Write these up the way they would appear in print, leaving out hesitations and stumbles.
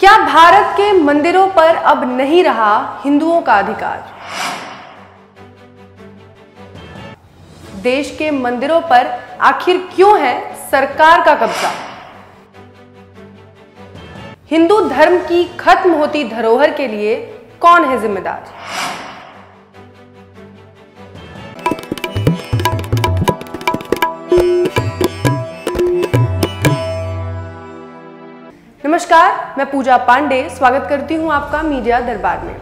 क्या भारत के मंदिरों पर अब नहीं रहा हिंदुओं का अधिकार? देश के मंदिरों पर आखिर क्यों है सरकार का कब्जा? हिंदू धर्म की खत्म होती धरोहर के लिए कौन है जिम्मेदार? नमस्कार, मैं पूजा पांडे स्वागत करती हूं आपका मीडिया दरबार में।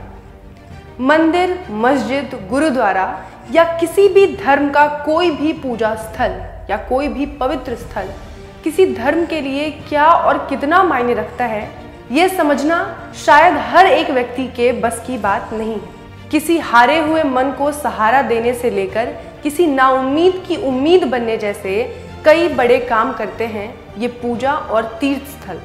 मंदिर, मस्जिद, गुरुद्वारा या किसी भी धर्म का कोई भी पूजा स्थल या कोई भी पवित्र स्थल किसी धर्म के लिए क्या और कितना मायने रखता है, ये समझना शायद हर एक व्यक्ति के बस की बात नहीं है। किसी हारे हुए मन को सहारा देने से लेकर किसी नाउम्मीद की उम्मीद बनने जैसे कई बड़े काम करते हैं ये पूजा और तीर्थ स्थल।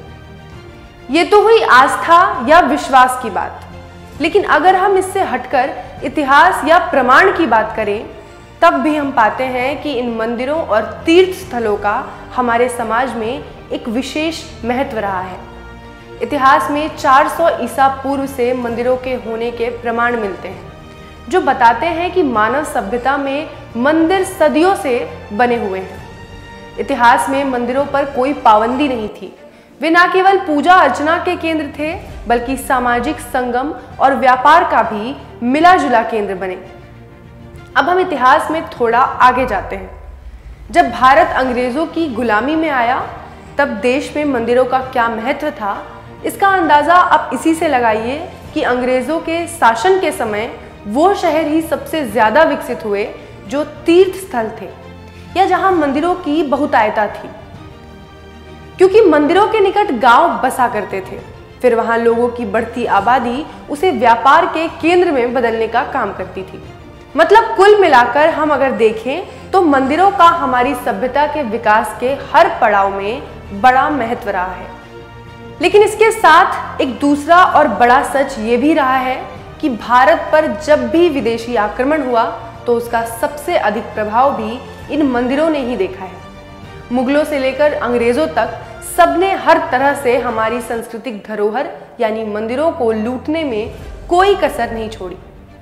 ये तो हुई आस्था या विश्वास की बात, लेकिन अगर हम इससे हटकर इतिहास या प्रमाण की बात करें तब भी हम पाते हैं कि इन मंदिरों और तीर्थ स्थलों का हमारे समाज में एक विशेष महत्व रहा है। इतिहास में 400 ईसा पूर्व से मंदिरों के होने के प्रमाण मिलते हैं, जो बताते हैं कि मानव सभ्यता में मंदिर सदियों से बने हुए हैं। इतिहास में मंदिरों पर कोई पाबंदी नहीं थी। वे न केवल पूजा अर्चना के केंद्र थे, बल्कि सामाजिक संगम और व्यापार का भी मिला जुला केंद्र बने। अब हम इतिहास में थोड़ा आगे जाते हैं। जब भारत अंग्रेजों की गुलामी में आया तब देश में मंदिरों का क्या महत्व था, इसका अंदाजा आप इसी से लगाइए कि अंग्रेजों के शासन के समय वो शहर ही सबसे ज्यादा विकसित हुए जो तीर्थ स्थल थे या जहां मंदिरों की बहुतायता थी, क्योंकि मंदिरों के निकट गांव बसा करते थे। फिर वहां लोगों की बढ़ती आबादी उसे व्यापार के केंद्र में बदलने का काम करती थी। मतलब कुल मिलाकर हम अगर देखें तो मंदिरों का हमारी सभ्यता के विकास के हर पड़ाव में बड़ा महत्व रहा है। लेकिन इसके साथ एक दूसरा और बड़ा सच ये भी रहा है कि भारत पर जब भी विदेशी आक्रमण हुआ तो उसका सबसे अधिक प्रभाव भी इन मंदिरों ने ही देखा है। मुगलों से लेकर अंग्रेजों तक सबने हर तरह से हमारी सांस्कृतिक धरोहर यानी मंदिरों को लूटने में कोई कसर नहीं छोड़ी।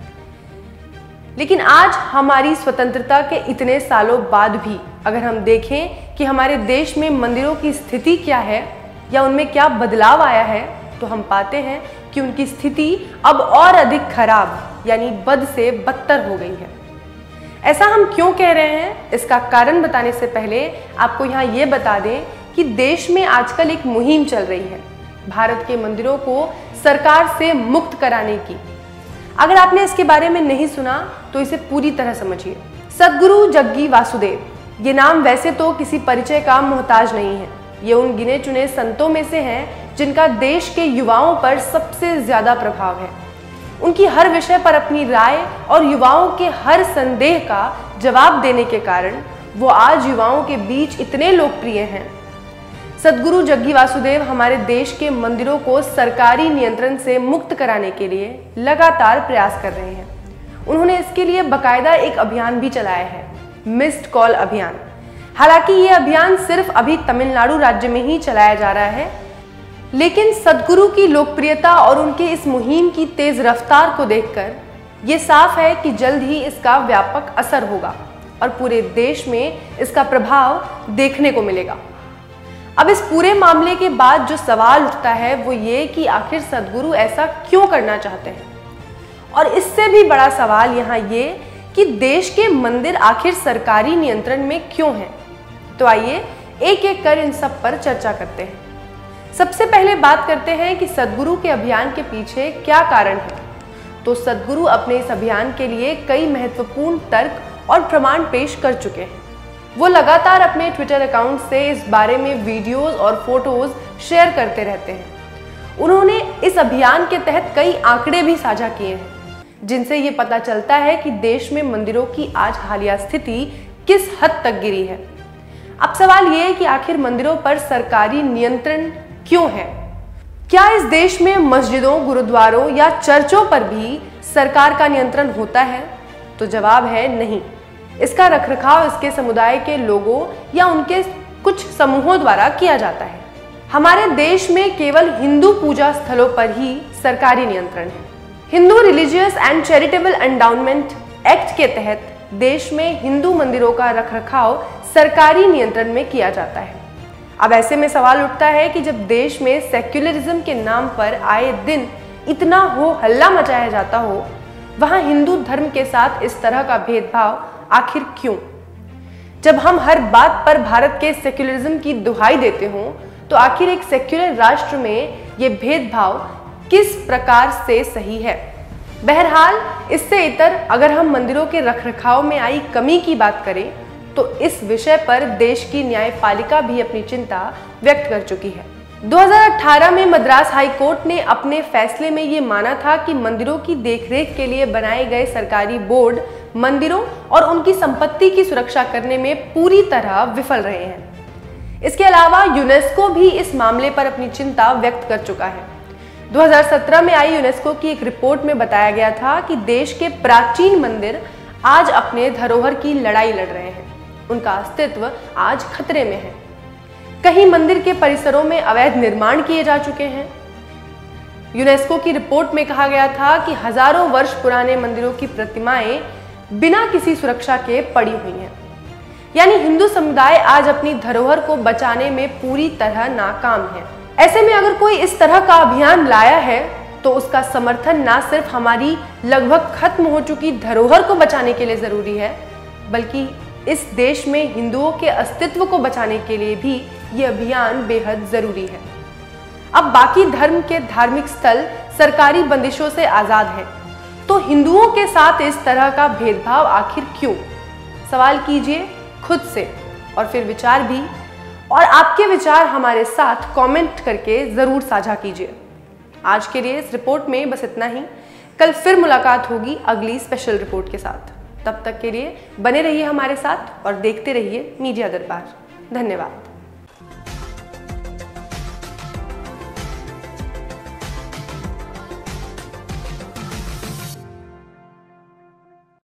लेकिन आज हमारी स्वतंत्रता के इतने सालों बाद भी अगर हम देखें कि हमारे देश में मंदिरों की स्थिति क्या है या उनमें क्या बदलाव आया है, तो हम पाते हैं कि उनकी स्थिति अब और अधिक खराब यानी बद से बदतर हो गई है। ऐसा हम क्यों कह रहे हैं, इसका कारण बताने से पहले आपको यहाँ ये बता दें कि देश में आजकल एक मुहिम चल रही है भारत के मंदिरों को सरकार से मुक्त कराने की। अगर आपने इसके बारे में नहीं सुना तो इसे पूरी तरह समझिए। सद्गुरु जग्गी वासुदेव, ये नाम वैसे तो किसी परिचय का मोहताज नहीं है। ये उन गिने चुने संतों में से हैं जिनका देश के युवाओं पर सबसे ज्यादा प्रभाव है। उनकी हर विषय पर अपनी राय और युवाओं के हर संदेह का जवाब देने के कारण वो आज युवाओं के बीच इतने लोकप्रिय हैं। सद्गुरु जग्गी वासुदेव हमारे देश के मंदिरों को सरकारी नियंत्रण से मुक्त कराने के लिए लगातार प्रयास कर रहे हैं। उन्होंने इसके लिए बाकायदा एक अभियान भी चलाया है, मिस्ड कॉल अभियान। हालांकि ये अभियान सिर्फ अभी तमिलनाडु राज्य में ही चलाया जा रहा है, लेकिन सद्गुरु की लोकप्रियता और उनके इस मुहिम की तेज रफ्तार को देखकर ये साफ है कि जल्द ही इसका व्यापक असर होगा और पूरे देश में इसका प्रभाव देखने को मिलेगा। अब इस पूरे मामले के बाद जो सवाल उठता है वो ये कि आखिर सद्गुरु ऐसा क्यों करना चाहते हैं, और इससे भी बड़ा सवाल यहाँ ये कि देश के मंदिर आखिर सरकारी नियंत्रण में क्यों हैं। तो आइए एक एक कर इन सब पर चर्चा करते हैं। सबसे पहले बात करते हैं कि सद्गुरु के अभियान के पीछे क्या कारण है। तो सद्गुरु अपने इस अभियान के लिए कई महत्वपूर्ण तर्क और प्रमाण पेश कर चुके हैं। वो लगातार अपने ट्विटर अकाउंट से इस बारे में वीडियोस और फोटोज शेयर करते रहते हैं। उन्होंने इस अभियान के तहत कई आंकड़े भी साझा किए हैं, जिनसे ये पता चलता है कि देश में मंदिरों की आज हालिया स्थिति किस हद तक गिरी है। अब सवाल ये है कि आखिर मंदिरों पर सरकारी नियंत्रण क्यों है? क्या इस देश में मस्जिदों, गुरुद्वारों या चर्चों पर भी सरकार का नियंत्रण होता है? तो जवाब है नहीं। इसका रखरखाव इसके समुदाय के लोगों या उनके कुछ समूहों द्वारा किया जाता है। हमारे देश में केवल हिंदू पूजा स्थलों पर ही सरकारी नियंत्रण है। Hindu religious and charitable endowment act के तहत देश में हिंदू मंदिरों का रखरखाव सरकारी नियंत्रण में किया जाता है। अब ऐसे में सवाल उठता है कि जब देश में सेक्युलरिज्म के नाम पर आए दिन इतना हो हल्ला मचाया जाता हो, वहां हिंदू धर्म के साथ इस तरह का भेदभाव आखिर क्यों? जब हम हर बात पर भारत के सेक्युलरिज्म की दुहाई देते हों, तो आखिर एक सेक्युलर राष्ट्र में ये भेदभाव किस प्रकार से सही है? बहरहाल, इससे इतर अगर हम मंदिरों के रखरखाव में आई कमी की बात करें, तो इस विषय पर देश की न्यायपालिका भी अपनी चिंता व्यक्त कर चुकी है। 2018 में मद्रास हाई कोर्ट ने अपने फैसले में ये माना था कि मंदिरों की देखरेख के लिए बनाए गए सरकारी बोर्ड मंदिरों और उनकी संपत्ति की सुरक्षा करने में पूरी तरह विफल रहे हैं। इसके अलावा यूनेस्को भी इस मामले पर अपनी चिंता व्यक्त कर चुका है। 2017 में आई यूनेस्को की एक रिपोर्ट में बताया गया था कि देश के प्राचीन मंदिर आज अपने धरोहर की लड़ाई लड़ रहे हैं। उनका अस्तित्व आज खतरे में है। कहीं मंदिर के परिसरों में अवैध निर्माण किए जा चुके हैं। यूनेस्को की रिपोर्ट में कहा गया था कि हजारों वर्ष पुराने मंदिरों की प्रतिमाएं बिना किसी सुरक्षा के पड़ी हुई हैं। यानी हिंदू समुदाय आज अपनी धरोहर को बचाने में पूरी तरह नाकाम है। ऐसे में अगर कोई इस तरह का अभियान लाया है, तो उसका समर्थन न सिर्फ हमारी लगभग खत्म हो चुकी धरोहर को बचाने के लिए जरूरी है, बल्कि इस देश में हिंदुओं के अस्तित्व को बचाने के लिए भी ये अभियान बेहद जरूरी है। अब बाकी धर्म के धार्मिक स्थल सरकारी बंदिशों से आजाद हैं, तो हिंदुओं के साथ इस तरह का भेदभाव आखिर क्यों? सवाल कीजिए खुद से और फिर विचार भी, और आपके विचार हमारे साथ कमेंट करके जरूर साझा कीजिए। आज के लिए इस रिपोर्ट में बस इतना ही। कल फिर मुलाकात होगी अगली स्पेशल रिपोर्ट के साथ। तब तक के लिए बने रहिए हमारे साथ और देखते रहिए मीडिया दरबार। धन्यवाद।